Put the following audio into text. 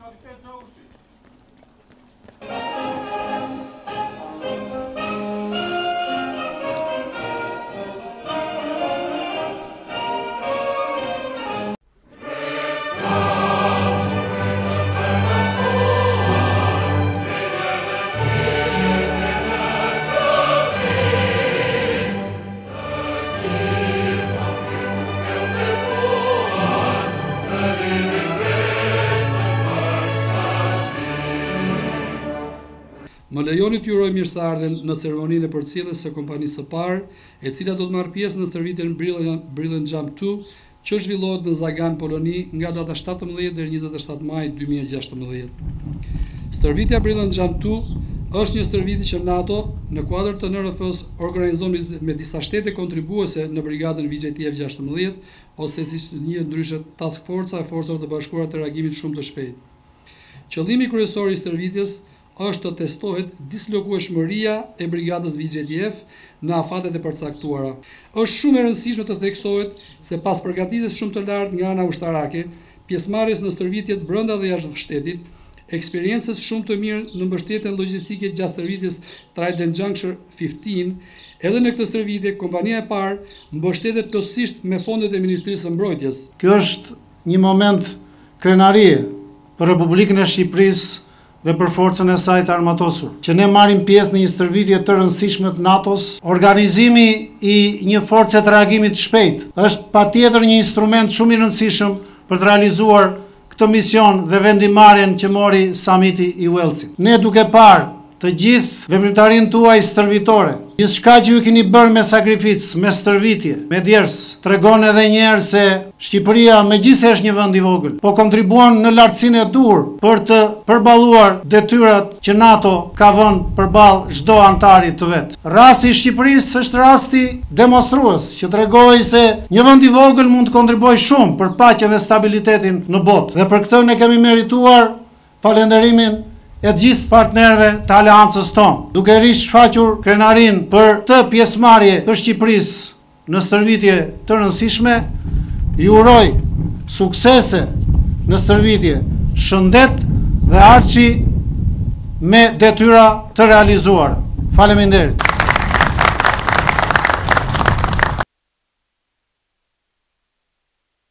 Më lejoni t'ju uroj mirëseardhjen në ceremoninë e përcjelljes së kompanisë së parë, e cila do të marrë pjesë në stërvitjen Brilliant Jump 2, që zhvillohet në Zagan, Poloni, nga data 17 deri 27 maj 2016. Stërvitja Brilliant Jump 2 është një stërvitje që NATO, në kuadër të NRF-s, organizon me disa shtete kontribuese në brigadën VJTF 16, ose siç njihet ndryshe Task Forca e Forcave të Bashkuara të Reagimit Shumë të Shpejtë. Qëllimi kryesor i stërvitjes është të testohet dislokueshmëria e brigadës VJTF në afatet e përcaktuara. Është shumë e rëndësishme të theksohet se pas përgatitjes shumë të lartë nga ana ushtarake, pjesëmarrjes në stërvitjet brenda dhe jashtë shtetit, eksperiencës shumë të mirë në mbështetjen logjistike gjatë stërvitjes Trident Juncture 15, edhe në këtë stërvitje kompania e parë mbështetet plotësisht me fondet e Ministrisë së Mbrojtjes. Kjo është një moment krenarie për Republikën e Shqipërisë dhe për forcën e saj të armatosur, që ne marrim pjesë në një stërvitje të rëndësishme të NATO-s. Organizimi i një force të reagimit shpejt është patjetër një instrument shumë i rëndësishëm për të realizuar këtë mision dhe vendimarrjen që mori samiti i Walesit. Ne duke parë të gjithë veprimtarinë tuaj stërvitore, gjithçka që ju keni bërë me sakrificë, me stërvitje, me djers, tregon edhe një herë se Shqipëria megjithëse është një vend i vogël, po kontribuon në lartësinë e dur për të përballuar detyrat që NATO ka vënë përballë çdo antari të vet. Rasti i Shqipërisë është rasti demonstrues që tregoi se një vend i vogël mund të kontribuojë shumë për paqen dhe stabilitetin në botë. Dhe për këtë ne kemi merituar falënderimin e gjithë partnerëve të aleancës tonë, duke rishfaqur krenarin për të pjesëmarrje të Shqipërisë në stërvitje të rëndësishme. Ju uroj suksese në stërvitje, shëndet dhe arçi me detyra të realizuara. Faleminderit.